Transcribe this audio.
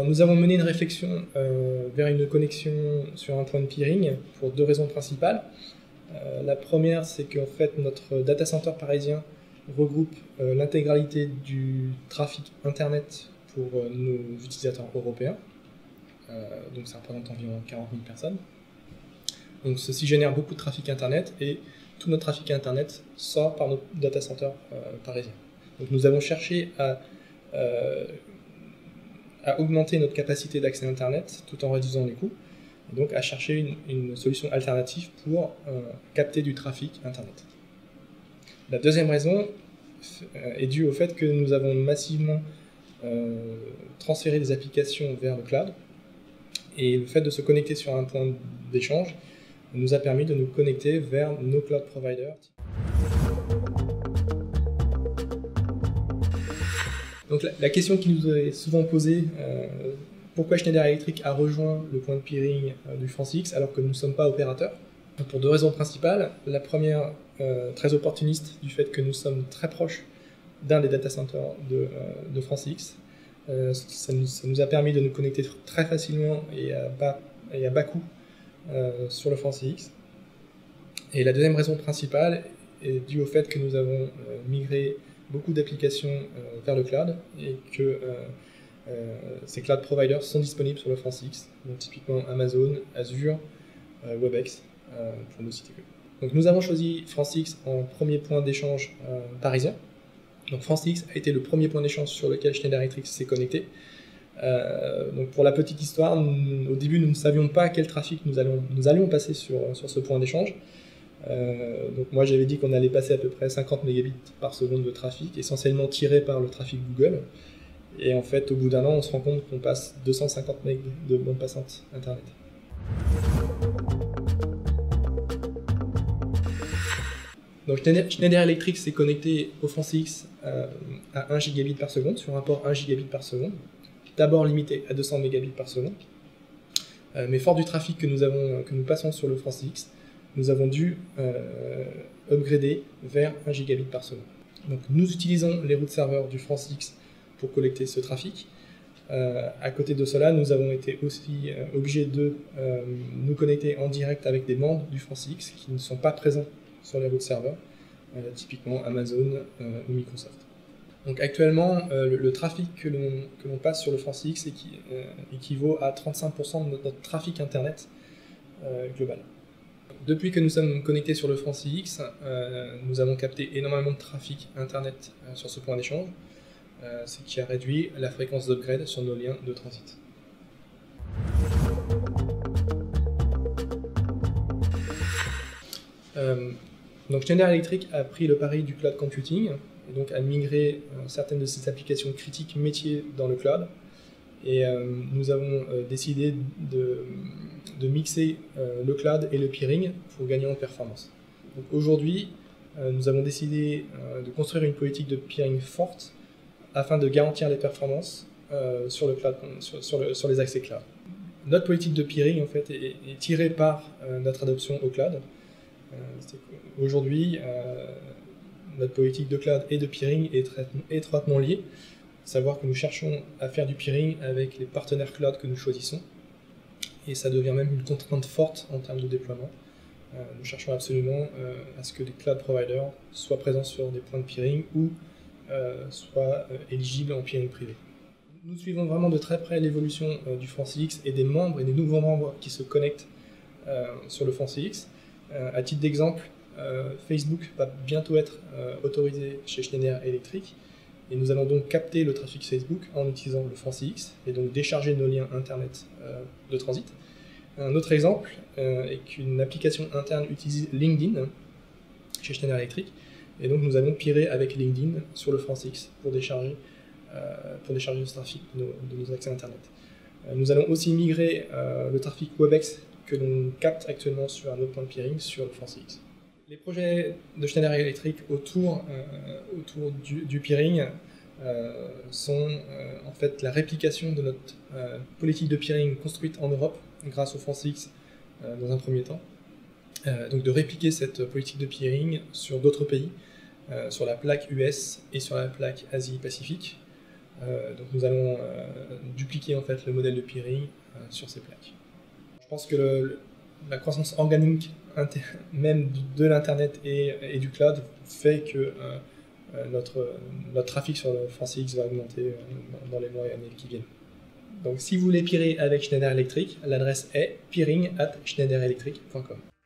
Alors, nous avons mené une réflexion vers une connexion sur un point de peering pour deux raisons principales. La première, c'est qu'en fait, notre data center parisien regroupe l'intégralité du trafic Internet pour nos utilisateurs européens. Donc ça représente environ 40 000 personnes. Donc ceci génère beaucoup de trafic Internet et tout notre trafic Internet sort par notre data center parisien. Donc nous avons cherché à augmenter notre capacité d'accès Internet tout en réduisant les coûts, et donc à chercher une solution alternative pour capter du trafic Internet. La deuxième raison est due au fait que nous avons massivement transféré des applications vers le cloud, et le fait de se connecter sur un point d'échange nous a permis de nous connecter vers nos cloud providers. Donc la question qui nous est souvent posée, pourquoi Schneider Electric a rejoint le point de peering du France-X alors que nous ne sommes pas opérateurs? Pour deux raisons principales. La première, très opportuniste, du fait que nous sommes très proches d'un des data centers de France-X. Ça nous a permis de nous connecter très facilement et à bas coût sur le France-X. Et la deuxième raison principale est due au fait que nous avons migré beaucoup d'applications vers le cloud et que ces cloud providers sont disponibles sur le France-X, donc typiquement Amazon, Azure, Webex, pour ne citer que. Donc nous avons choisi France-X en premier point d'échange parisien. Donc France-X a été le premier point d'échange sur lequel Schneider Electric s'est connecté. Donc pour la petite histoire, au début nous ne savions pas quel trafic nous allions passer sur ce point d'échange. Donc moi j'avais dit qu'on allait passer à peu près 50 mégabits par seconde de trafic, essentiellement tiré par le trafic Google. Et en fait au bout d'un an on se rend compte qu'on passe 250 MB de bande passante Internet. Donc Schneider Electric s'est connecté au France-X à 1 gigabit par seconde, sur un port 1 gigabit par seconde, d'abord limité à 200 mégabits par seconde. Mais fort du trafic que nous passons sur le France-X, nous avons dû upgrader vers 1 gigabit par seconde. Donc nous utilisons les routes serveurs du France-X pour collecter ce trafic. À côté de cela, nous avons été aussi obligés de nous connecter en direct avec des membres du France-X qui ne sont pas présents sur les routes serveurs, typiquement Amazon ou Microsoft. Donc actuellement, le trafic que l'on passe sur le France-X équivaut à 35% de notre trafic Internet global. Depuis que nous sommes connectés sur le France-X, nous avons capté énormément de trafic Internet sur ce point d'échange, ce qui a réduit la fréquence d'upgrade sur nos liens de transit. Donc Schneider Electric a pris le pari du cloud computing, et donc a migré certaines de ses applications critiques métiers dans le cloud. Et nous avons décidé de mixer le cloud et le peering pour gagner en performance. Donc aujourd'hui, nous avons décidé de construire une politique de peering forte afin de garantir les performances sur le cloud, sur les accès cloud. Notre politique de peering en fait, est tirée par notre adoption au cloud. Aujourd'hui, notre politique de cloud et de peering est étroitement liée. Savoir que nous cherchons à faire du peering avec les partenaires cloud que nous choisissons, et ça devient même une contrainte forte en termes de déploiement. Nous cherchons absolument à ce que les cloud providers soient présents sur des points de peering ou soient éligibles en peering privé. Nous suivons vraiment de très près l'évolution du France-X et des membres et des nouveaux membres qui se connectent sur le France-X. À titre d'exemple, Facebook va bientôt être autorisé chez Schneider Electric, et nous allons donc capter le trafic Facebook en utilisant le France-X et donc décharger nos liens Internet de transit. Un autre exemple est qu'une application interne utilise LinkedIn chez Schneider Electric, et donc nous allons peerer avec LinkedIn sur le France-X pour décharger ce trafic de nos accès Internet. Nous allons aussi migrer le trafic Webex que l'on capte actuellement sur un autre point de peering sur le France-X. Les projets de Schneider Electric autour du peering sont en fait la réplication de notre politique de peering construite en Europe grâce au France-X dans un premier temps. Donc de répliquer cette politique de peering sur d'autres pays, sur la plaque US et sur la plaque Asie-Pacifique, Donc nous allons dupliquer en fait le modèle de peering sur ces plaques. Je pense que la croissance organique même de l'Internet et du cloud fait que notre trafic sur le FranceX va augmenter dans les mois et années qui viennent. Donc si vous voulez peerer avec Schneider Electric, l'adresse est peering@schneiderelectric.com.